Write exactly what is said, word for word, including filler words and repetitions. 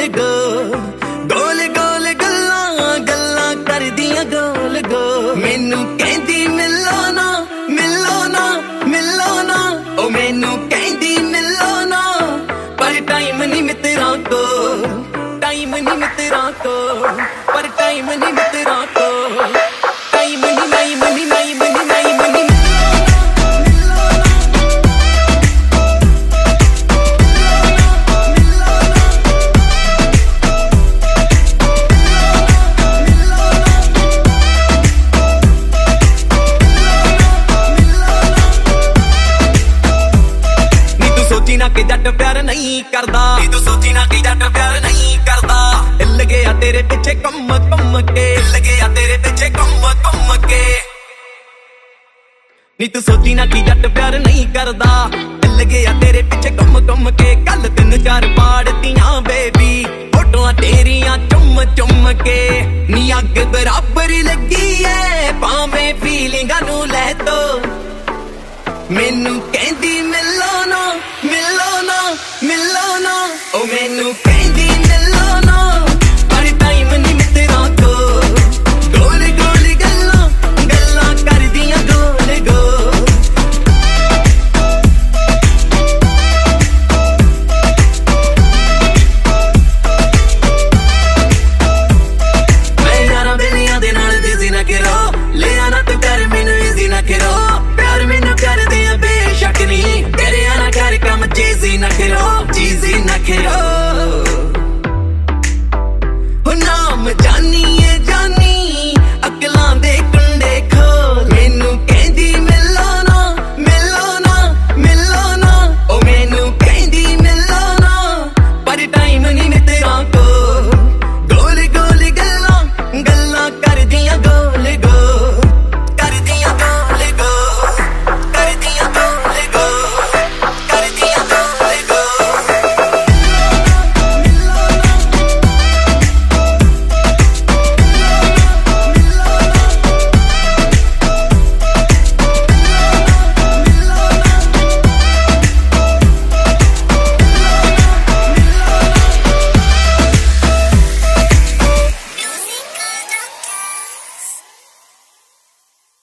गोल गोल गोल गल्लां गल्लां कर दियां गोल गोल। मैनू कहंदी मिलो ना मिलो ना मिलो ना ओ मैनू कहंदी मिलो ना पर टाइम नहीं मित्रा को टाइम नहीं मित्रा को पर टाइम नहीं मित्रा को टाइम नहीं नहीं नहीं नहीं नहीं नहीं कि जट प्यार नहीं करदा नी तू सोची ना कि जट प्यार नहीं करदा। हिल गया तेरे पीछे कम कम के हिल गया तेरे पीछे कम कम के नी तू सोची ना कि जट प्यार नहीं करदा। हिल गया तेरे पीछे कम कम के कल तीन चार पाड़तियां बेबी फोटोआं तेरियां चुम चुम के नी अग बराबर लगी है भावें फीलिंगां नू लै तो। मैनू कहंदी मिलो ना मिलो ना मिलो ना ओ मैनू